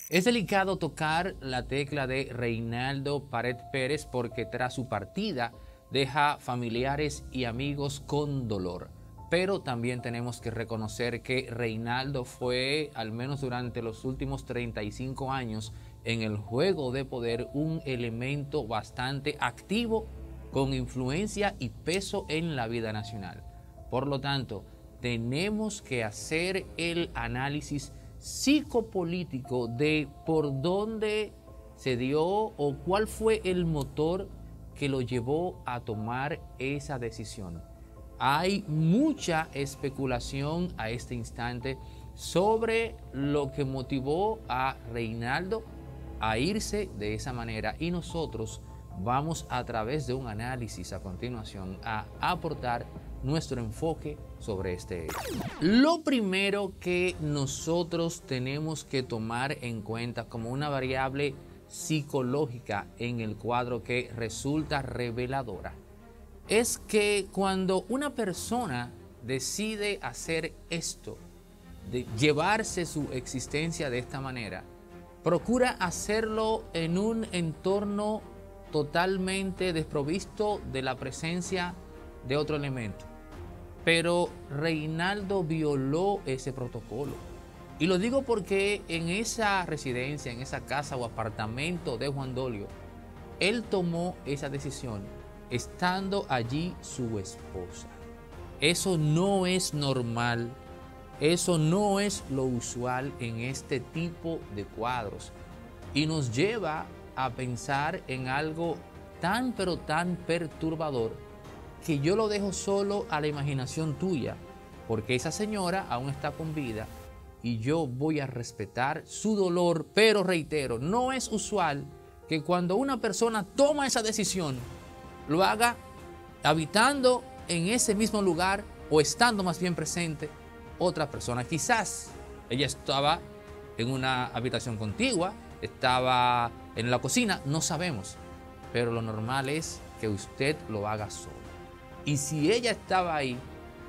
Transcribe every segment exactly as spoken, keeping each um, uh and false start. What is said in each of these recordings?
Es delicado tocar la tecla de Reinaldo Pared Pérez porque tras su partida deja familiares y amigos con dolor. Pero también tenemos que reconocer que Reinaldo fue, al menos durante los últimos treinta y cinco años, en el juego de poder un elemento bastante activo, con influencia y peso en la vida nacional. Por lo tanto, tenemos que hacer el análisis psicopolítico de por dónde se dio o cuál fue el motor que lo llevó a tomar esa decisión. Hay mucha especulación a este instante sobre lo que motivó a Reinaldo a irse de esa manera, y nosotros vamos a través de un análisis a continuación a aportar nuestro enfoque sobre este hecho. Lo primero que nosotros tenemos que tomar en cuenta como una variable psicológica en el cuadro que resulta reveladora es que cuando una persona decide hacer esto, de llevarse su existencia de esta manera, procura hacerlo en un entorno totalmente desprovisto de la presencia de otro elemento. Pero Reinaldo violó ese protocolo. Y lo digo porque en esa residencia, en esa casa o apartamento de Juan Dolio, él tomó esa decisión estando allí su esposa. Eso no es normal. Eso no es lo usual en este tipo de cuadros. Y nos lleva a pensar en algo tan pero tan perturbador que yo lo dejo solo a la imaginación tuya, porque esa señora aún está con vida y yo voy a respetar su dolor, pero reitero, no es usual que cuando una persona toma esa decisión lo haga habitando en ese mismo lugar o estando más bien presente otra persona. Quizás ella estaba en una habitación contigua, estaba en la cocina, no sabemos, pero lo normal es que usted lo haga solo. Y si ella estaba ahí,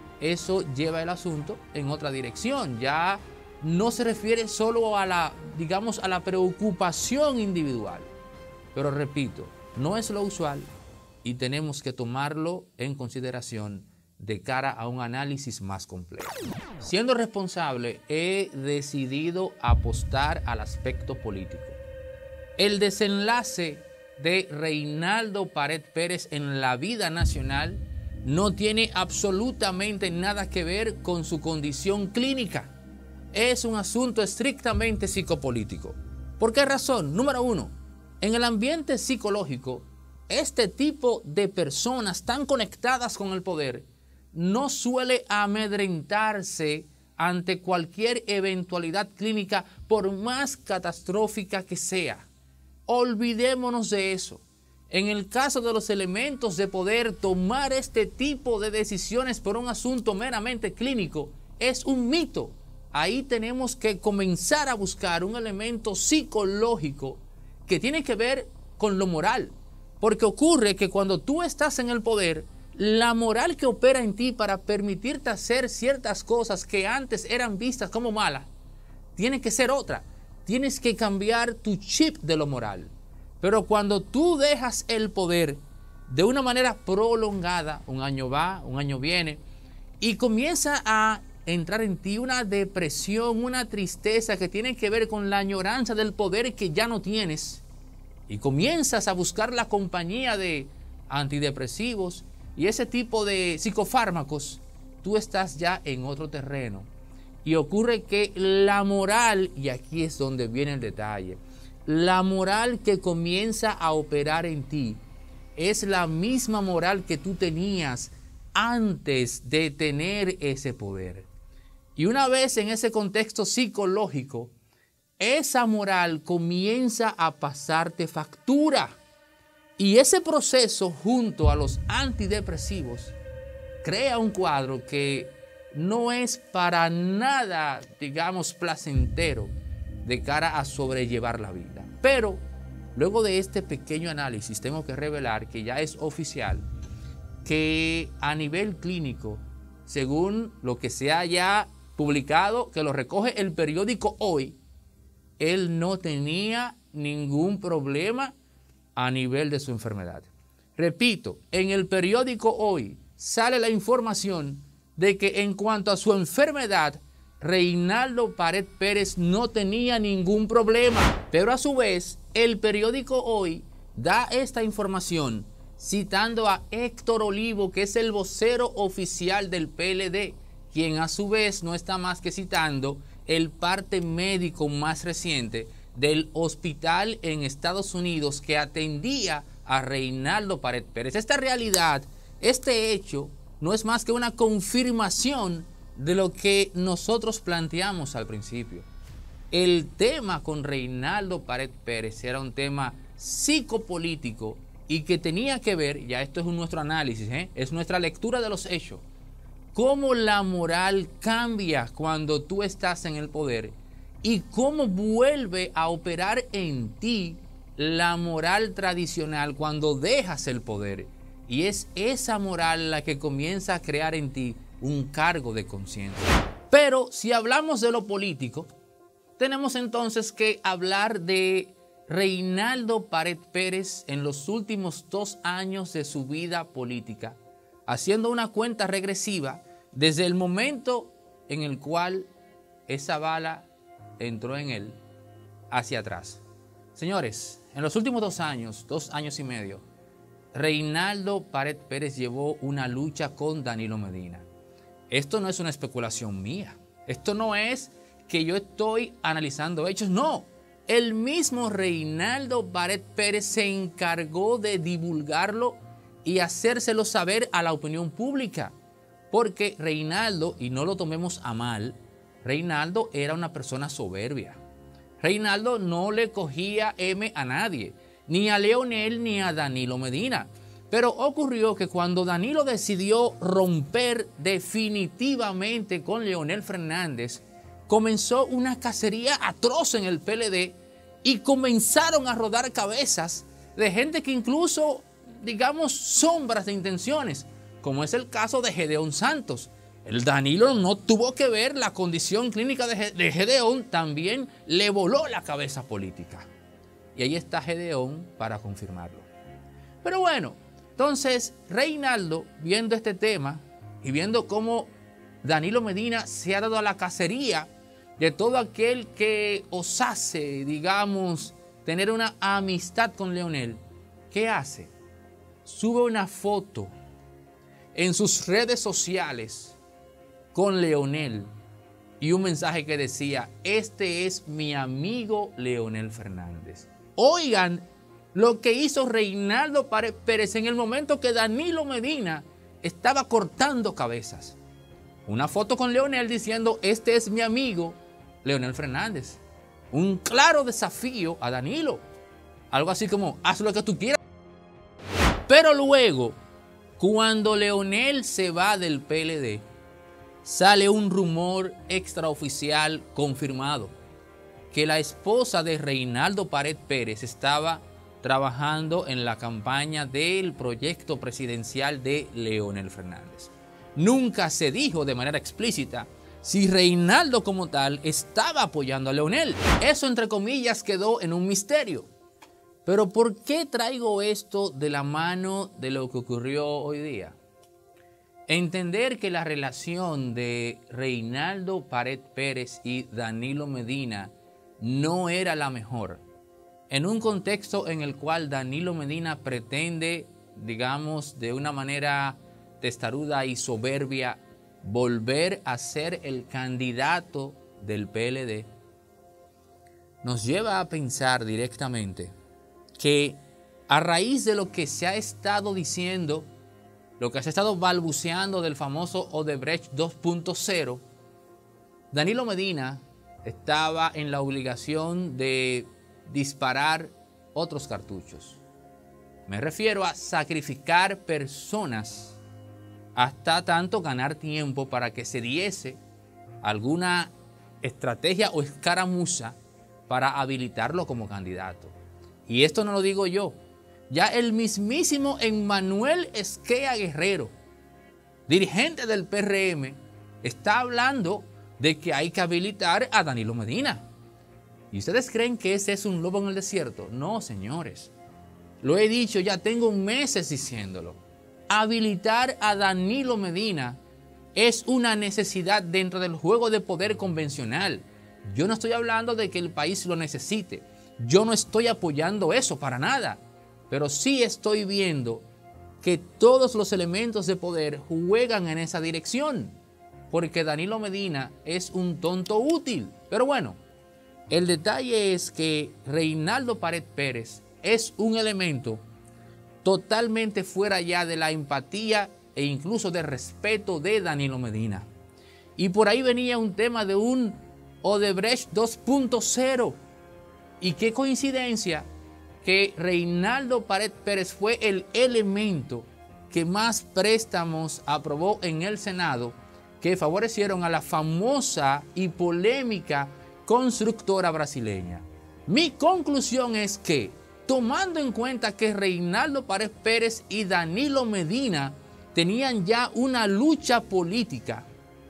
eso lleva el asunto en otra dirección. Ya no se refiere solo a la, digamos, a la preocupación individual. Pero repito, no es lo usual y tenemos que tomarlo en consideración de cara a un análisis más complejo. Siendo responsable, he decidido apostar al aspecto político. El desenlace de Reinaldo Pared Pérez en la vida nacional no tiene absolutamente nada que ver con su condición clínica. Es un asunto estrictamente psicopolítico. ¿Por qué razón? Número uno, en el ambiente psicológico, este tipo de personas tan conectadas con el poder no suele amedrentarse ante cualquier eventualidad clínica, por más catastrófica que sea. Olvidémonos de eso. En el caso de los elementos de poder, tomar este tipo de decisiones por un asunto meramente clínico es un mito. Ahí tenemos que comenzar a buscar un elemento psicológico que tiene que ver con lo moral. Porque ocurre que cuando tú estás en el poder, la moral que opera en ti para permitirte hacer ciertas cosas que antes eran vistas como malas, tiene que ser otra. Tienes que cambiar tu chip de lo moral. Pero cuando tú dejas el poder de una manera prolongada, un año va, un año viene, y comienza a entrar en ti una depresión, una tristeza que tiene que ver con la añoranza del poder que ya no tienes, y comienzas a buscar la compañía de antidepresivos y ese tipo de psicofármacos, tú estás ya en otro terreno. Y ocurre que la moral, y aquí es donde viene el detalle, la moral que comienza a operar en ti es la misma moral que tú tenías antes de tener ese poder. Y una vez en ese contexto psicológico, esa moral comienza a pasarte factura. Y ese proceso, junto a los antidepresivos, crea un cuadro que no es para nada, digamos, placentero de cara a sobrellevar la vida. Pero luego de este pequeño análisis tengo que revelar que ya es oficial que a nivel clínico, según lo que se haya publicado, que lo recoge el periódico Hoy, él no tenía ningún problema a nivel de su enfermedad. Repito, en el periódico Hoy sale la información de que en cuanto a su enfermedad, Reinaldo Pared Pérez no tenía ningún problema. Pero a su vez, el periódico Hoy da esta información citando a Héctor Olivo, que es el vocero oficial del P L D, quien a su vez no está más que citando el parte médico más reciente del hospital en Estados Unidos que atendía a Reinaldo Pared Pérez. Esta realidad, este hecho, no es más que una confirmación de lo que nosotros planteamos al principio. El tema con Reinaldo Pared Pérez era un tema psicopolítico y que tenía que ver, ya esto es nuestro análisis, ¿eh? es nuestra lectura de los hechos, cómo la moral cambia cuando tú estás en el poder y cómo vuelve a operar en ti la moral tradicional cuando dejas el poder. Y es esa moral la que comienza a crear en ti un cargo de conciencia. Pero si hablamos de lo político, tenemos entonces que hablar de Reinaldo Pared Pérez en los últimos dos años de su vida política, haciendo una cuenta regresiva desde el momento en el cual esa bala entró en él hacia atrás. Señores, en los últimos dos años, dos años y medio, Reinaldo Pared Pérez llevó una lucha con Danilo Medina. Esto no es una especulación mía. Esto no es que yo estoy analizando hechos. No, el mismo Reinaldo Pared Pérez se encargó de divulgarlo y hacérselo saber a la opinión pública. Porque Reinaldo, y no lo tomemos a mal, Reinaldo era una persona soberbia. Reinaldo no le cogía M a nadie, ni a Leonel ni a Danilo Medina. Pero ocurrió que cuando Danilo decidió romper definitivamente con Leonel Fernández, comenzó una cacería atroz en el P L D y comenzaron a rodar cabezas de gente que incluso, digamos, sombras de intenciones, como es el caso de Gedeón Santos. El Danilo no tuvo que ver la condición clínica de, de Gedeón, también le voló la cabeza política. Y ahí está Gedeón para confirmarlo. Pero bueno, entonces Reinaldo, viendo este tema y viendo cómo Danilo Medina se ha dado a la cacería de todo aquel que osase, digamos, tener una amistad con Leonel, ¿qué hace? Sube una foto en sus redes sociales con Leonel y un mensaje que decía: este es mi amigo Leonel Fernández. Oigan lo que hizo Reinaldo Pared Pérez en el momento que Danilo Medina estaba cortando cabezas. Una foto con Leonel diciendo: este es mi amigo Leonel Fernández. Un claro desafío a Danilo. Algo así como: haz lo que tú quieras. Pero luego, cuando Leonel se va del P L D, sale un rumor extraoficial confirmado que la esposa de Reinaldo Pared Pérez estaba trabajando en la campaña del proyecto presidencial de Leonel Fernández. Nunca se dijo de manera explícita si Reinaldo como tal estaba apoyando a Leonel. Eso, entre comillas, quedó en un misterio. Pero ¿por qué traigo esto de la mano de lo que ocurrió hoy día? Entender que la relación de Reinaldo Pared Pérez y Danilo Medina no era la mejor, en un contexto en el cual Danilo Medina pretende, digamos, de una manera testaruda y soberbia, volver a ser el candidato del P L D, nos lleva a pensar directamente que a raíz de lo que se ha estado diciendo, lo que se ha estado balbuceando del famoso Odebrecht dos punto cero, Danilo Medina estaba en la obligación de disparar otros cartuchos. Me refiero a sacrificar personas hasta tanto ganar tiempo para que se diese alguna estrategia o escaramuza para habilitarlo como candidato. Y esto no lo digo yo. Ya el mismísimo Emmanuel Esquea Guerrero, dirigente del P R M, está hablando de que hay que habilitar a Danilo Medina. ¿Y ustedes creen que ese es un lobo en el desierto? No, señores. Lo he dicho, ya tengo meses diciéndolo. Habilitar a Danilo Medina es una necesidad dentro del juego de poder convencional. Yo no estoy hablando de que el país lo necesite. Yo no estoy apoyando eso para nada. Pero sí estoy viendo que todos los elementos de poder juegan en esa dirección. Porque Danilo Medina es un tonto útil. Pero bueno, el detalle es que Reinaldo Pared Pérez es un elemento totalmente fuera ya de la empatía e incluso del respeto de Danilo Medina. Y por ahí venía un tema de un Odebrecht dos punto cero. Y qué coincidencia que Reinaldo Pared Pérez fue el elemento que más préstamos aprobó en el Senado que favorecieron a la famosa y polémica constructora brasileña. Mi conclusión es que, tomando en cuenta que Reinaldo Pared Pérez y Danilo Medina tenían ya una lucha política,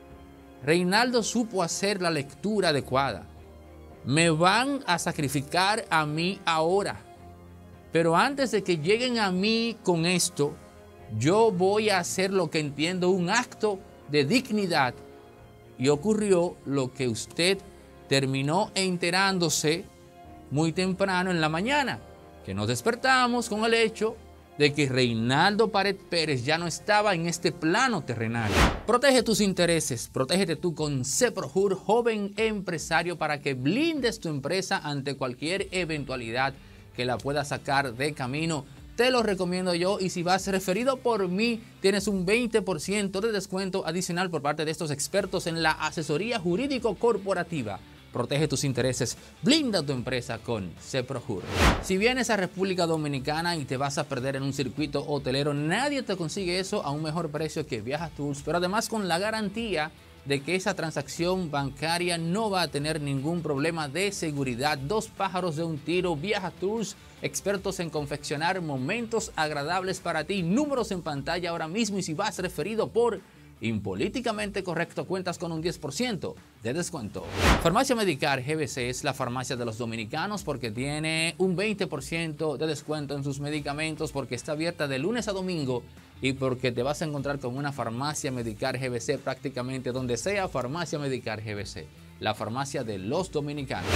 Reinaldo supo hacer la lectura adecuada. Me van a sacrificar a mí ahora, pero antes de que lleguen a mí con esto, yo voy a hacer lo que entiendo un acto de dignidad. Y ocurrió lo que usted terminó enterándose muy temprano en la mañana, que nos despertamos con el hecho de que Reinaldo Pared Pérez ya no estaba en este plano terrenal. Protege tus intereses, protégete tú con CEPROJUR, joven empresario, para que blindes tu empresa ante cualquier eventualidad que la pueda sacar de camino. Te lo recomiendo yo, y si vas referido por mí, tienes un veinte por ciento de descuento adicional por parte de estos expertos en la asesoría jurídico corporativa. Protege tus intereses, blinda tu empresa con CEPROJUR. Si vienes a República Dominicana y te vas a perder en un circuito hotelero, nadie te consigue eso a un mejor precio que Viaja Tours, pero además con la garantía de que esa transacción bancaria no va a tener ningún problema de seguridad. Dos pájaros de un tiro. Viaja Tours, expertos en confeccionar momentos agradables para ti. Números en pantalla ahora mismo, y si vas referido por Impolíticamente Correcto, cuentas con un diez por ciento de descuento. Farmacia Medicar G B C es la farmacia de los dominicanos porque tiene un veinte por ciento de descuento en sus medicamentos, porque está abierta de lunes a domingo y porque te vas a encontrar con una Farmacia Medicar G B C prácticamente donde sea. Farmacia Medicar G B C, la farmacia de los dominicanos.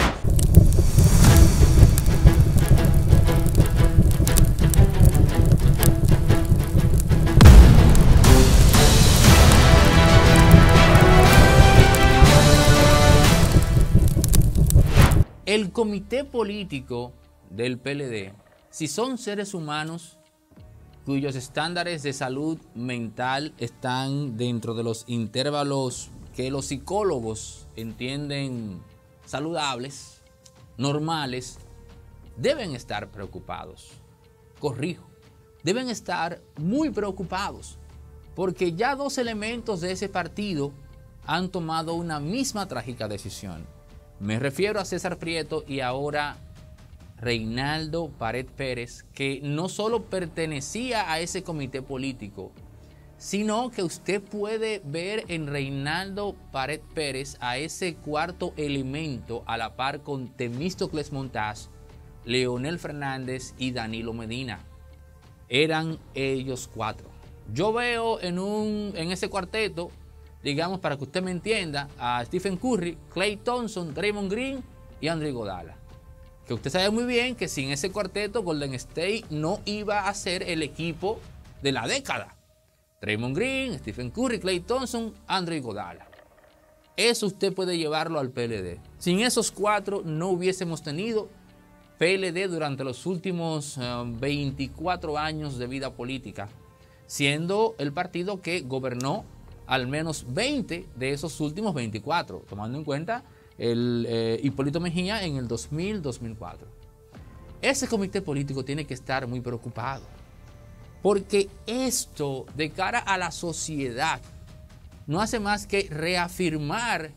El comité político del P L D, si son seres humanos cuyos estándares de salud mental están dentro de los intervalos que los psicólogos entienden saludables, normales, deben estar preocupados. Corrijo, deben estar muy preocupados, porque ya dos elementos de ese partido han tomado una misma trágica decisión. Me refiero a César Prieto y ahora Reinaldo Pared Pérez, que no solo pertenecía a ese comité político, sino que usted puede ver en Reinaldo Pared Pérez a ese cuarto elemento a la par con Temístocles Montaz, Leonel Fernández y Danilo Medina. Eran ellos cuatro. Yo veo en, un, en ese cuarteto, digamos, para que usted me entienda, a Stephen Curry, Klay Thompson, Draymond Green y Andre Iguodala. Que usted sabe muy bien que sin ese cuarteto Golden State no iba a ser el equipo de la década. Draymond Green, Stephen Curry, Klay Thompson, Andre Iguodala. Eso usted puede llevarlo al P L D. Sin esos cuatro no hubiésemos tenido P L D durante los últimos uh, veinticuatro años de vida política, siendo el partido que gobernó al menos veinte de esos últimos veinticuatro, tomando en cuenta el eh, Hipólito Mejía en el dos mil, dos mil cuatro. Ese comité político tiene que estar muy preocupado, porque esto de cara a la sociedad no hace más que reafirmar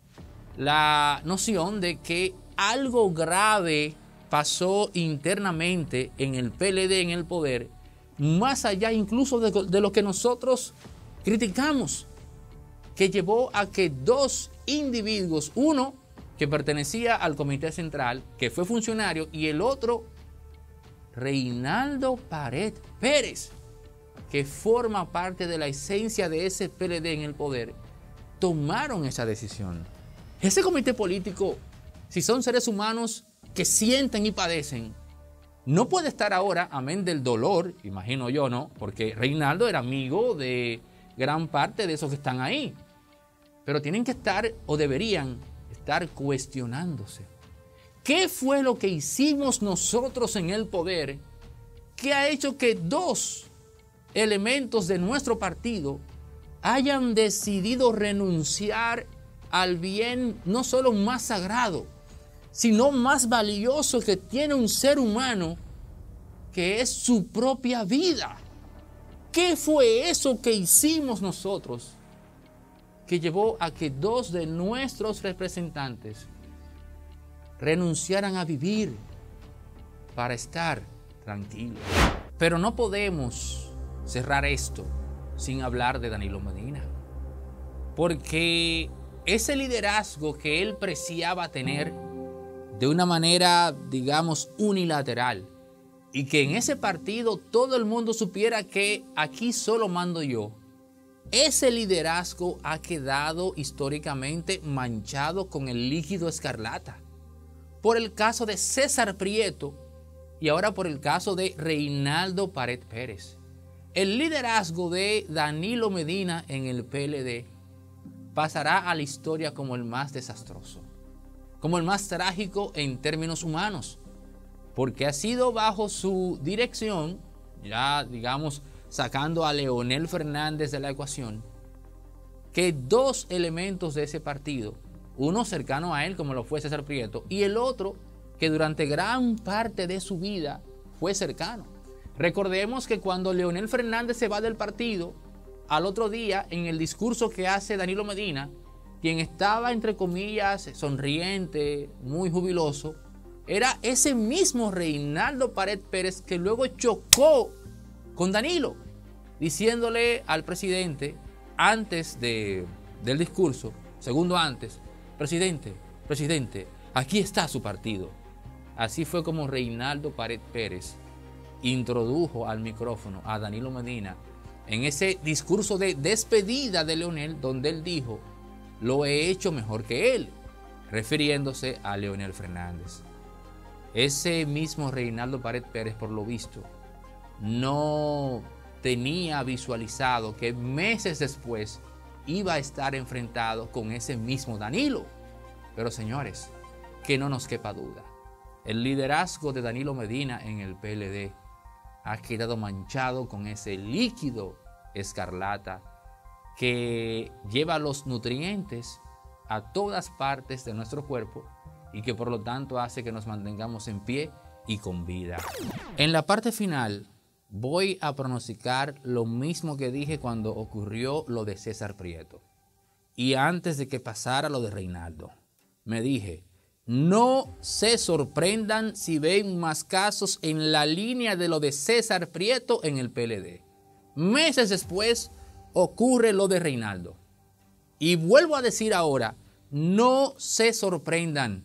la noción de que algo grave pasó internamente en el P L D, en el poder, más allá incluso de, de lo que nosotros criticamos, que llevó a que dos individuos, uno que pertenecía al Comité Central, que fue funcionario, y el otro, Reinaldo Pared Pérez, que forma parte de la esencia de ese P L D en el poder, tomaron esa decisión. Ese comité político, si son seres humanos que sienten y padecen, no puede estar ahora, amén del dolor, imagino yo, ¿no? Porque Reinaldo era amigo de gran parte de esos que están ahí. Pero tienen que estar, o deberían estar, cuestionándose. ¿Qué fue lo que hicimos nosotros en el poder que ha hecho que dos elementos de nuestro partido hayan decidido renunciar al bien no solo más sagrado, sino más valioso que tiene un ser humano, que es su propia vida? ¿Qué fue eso que hicimos nosotros que llevó a que dos de nuestros representantes renunciaran a vivir para estar tranquilos? Pero no podemos cerrar esto sin hablar de Danilo Medina, porque ese liderazgo que él preciaba tener de una manera, digamos, unilateral, y que en ese partido todo el mundo supiera que aquí solo mando yo, ese liderazgo ha quedado históricamente manchado con el líquido escarlata, por el caso de César Prieto y ahora por el caso de Reinaldo Pared Pérez. El liderazgo de Danilo Medina en el P L D pasará a la historia como el más desastroso, como el más trágico en términos humanos, porque ha sido bajo su dirección, ya digamos sacando a Leonel Fernández de la ecuación, que dos elementos de ese partido, uno cercano a él como lo fue César Prieto, y el otro que durante gran parte de su vida fue cercano. Recordemos que cuando Leonel Fernández se va del partido, al otro día, en el discurso que hace Danilo Medina, quien estaba, entre comillas, sonriente, muy jubiloso, era ese mismo Reinaldo Pared Pérez que luego chocó con Danilo, diciéndole al presidente, antes de, del discurso, segundo antes, presidente, presidente, aquí está su partido. Así fue como Reinaldo Pared Pérez introdujo al micrófono a Danilo Medina en ese discurso de despedida de Leonel, donde él dijo, lo he hecho mejor que él, refiriéndose a Leonel Fernández. Ese mismo Reinaldo Pared Pérez, por lo visto, no tenía visualizado que meses después iba a estar enfrentado con ese mismo Danilo. Pero señores, que no nos quepa duda, el liderazgo de Danilo Medina en el P L D ha quedado manchado con ese líquido escarlata que lleva los nutrientes a todas partes de nuestro cuerpo y que por lo tanto hace que nos mantengamos en pie y con vida. En la parte final voy a pronosticar lo mismo que dije cuando ocurrió lo de César Prieto y antes de que pasara lo de Reinaldo. Me dije, no se sorprendan si ven más casos en la línea de lo de César Prieto en el P L D. Meses después ocurre lo de Reinaldo. Y vuelvo a decir ahora, no se sorprendan.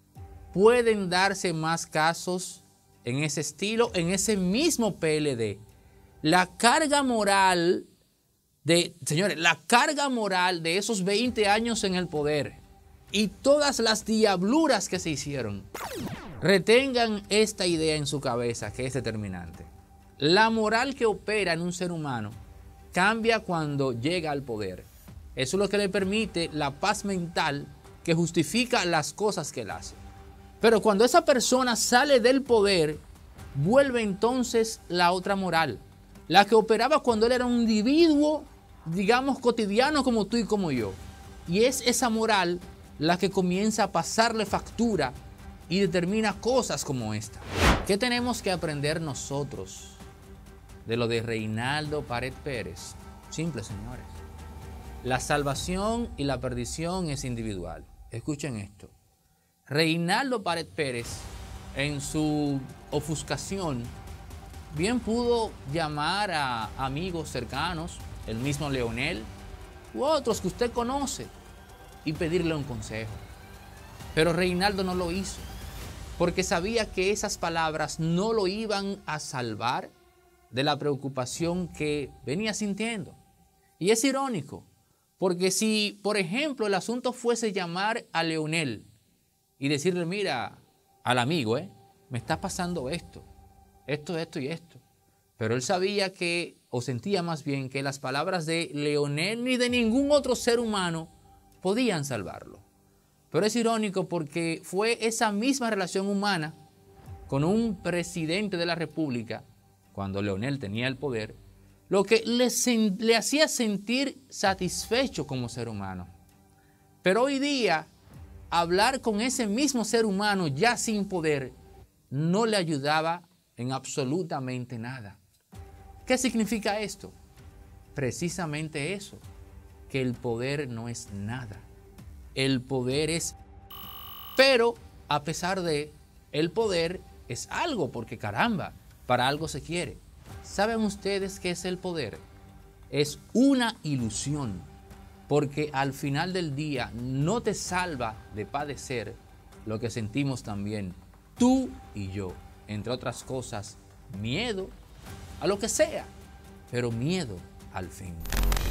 Pueden darse más casos en ese estilo, en ese mismo P L D. La carga moral de, señores, la carga moral de esos veinte años en el poder y todas las diabluras que se hicieron, retengan esta idea en su cabeza que es determinante. La moral que opera en un ser humano cambia cuando llega al poder. Eso es lo que le permite la paz mental que justifica las cosas que él hace. Pero cuando esa persona sale del poder, vuelve entonces la otra moral, la que operaba cuando él era un individuo, digamos, cotidiano como tú y como yo. Y es esa moral la que comienza a pasarle factura y determina cosas como esta. ¿Qué tenemos que aprender nosotros de lo de Reinaldo Pared Pérez? Simple, señores. La salvación y la perdición es individual. Escuchen esto. Reinaldo Pared Pérez, en su ofuscación, bien pudo llamar a amigos cercanos, el mismo Leonel, u otros que usted conoce, y pedirle un consejo. Pero Reinaldo no lo hizo, porque sabía que esas palabras no lo iban a salvar de la preocupación que venía sintiendo. Y es irónico, porque si, por ejemplo, el asunto fuese llamar a Leonel y decirle, mira, al amigo, ¿eh? me está pasando esto, esto, esto y esto. Pero él sabía que, o sentía más bien, que las palabras de Leonel ni de ningún otro ser humano podían salvarlo. Pero es irónico porque fue esa misma relación humana con un presidente de la República, cuando Leonel tenía el poder, lo que le, le hacía sentir satisfecho como ser humano. Pero hoy día, hablar con ese mismo ser humano ya sin poder no le ayudaba en absolutamente nada. ¿Qué significa esto? Precisamente eso, que el poder no es nada. El poder es, pero a pesar de, el poder es algo, porque caramba, para algo se quiere. ¿Saben ustedes qué es el poder? Es una ilusión, porque al final del día no te salva de padecer lo que sentimos también tú y yo, entre otras cosas, miedo a lo que sea, pero miedo al fin.